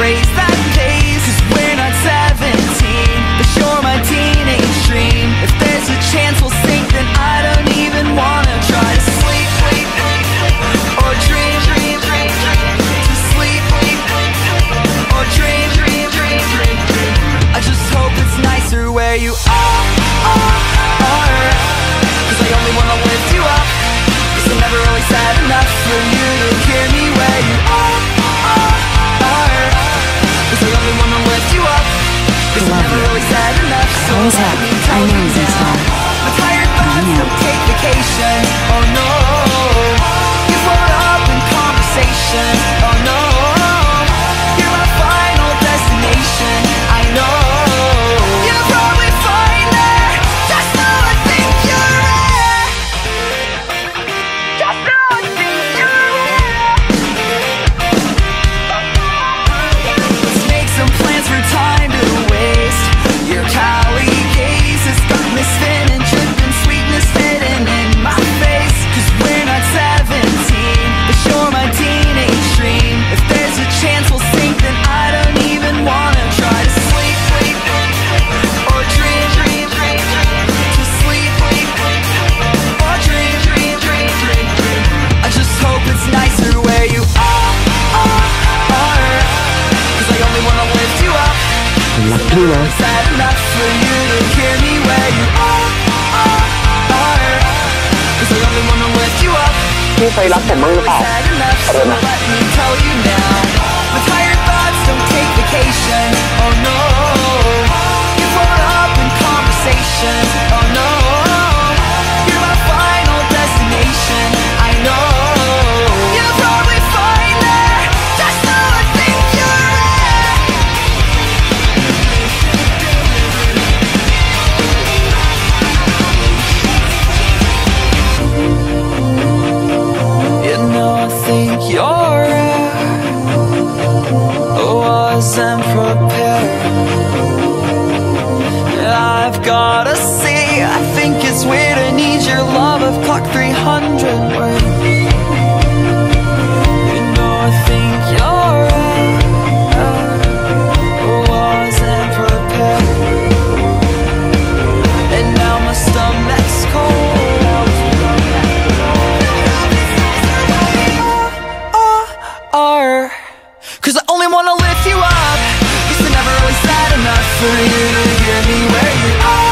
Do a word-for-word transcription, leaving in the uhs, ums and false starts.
phrase that pays. Cause we're not seventeen, but you're my teenage dream. If there's a chance we'll sink, then I don't even wanna try to sleep, sleep, or dream, dream, dream, to sleep, or dream, dream, dream, dream. I just hope it's nicer where you are, are. Cause I only wanna lift you up. Cause I'm never really sad enough for you to hear me where you are, are. Cause I only wanna lift you up. Cause I'm never really sad enough. So let me tell you now, my tired thoughts don't take vacations. Oh no, you float up in conversation. Oh no, you're my final destination. I know you're probably fine there. Just know I think you're rare. Just know I think you're rare. Let's make some plans for time to waste. Your Cali gaze has got me spinning, dripping sweetness hidden in my face. Cause we're not seventeen, but you're my teenage dream. If there's a chance we'll sink, then I don't even wanna try to sleep, sleep, or dream, dream, dream, to sleep, or dream, dream, dream, dream, dream. I just hope it's nicer where you are, are, are. Cause I only wanna lift you up. Lucky na. Sad enough for you to hear me where you are, are, are. Cause I only wanna lift you up. พี่เคยรักผมบ้างหรือเปล่า Sad enough, so let me tell you now. My tired thoughts don't take vacation. Oh no, you float up in conversation. Oh no, you're my final destination. I know you're probably fine there. Just know I think you're rare. You know I think you're rare. I wasn't prepared. I've gotta say, I think it's weird I need your love. I've clocked three hundred words. You know I think you're rare. I wasn't prepared. And now my stomach's cold. Are. Cause I only wanna lift you up. Cause I'm never really sad enough for you to hear me where you are.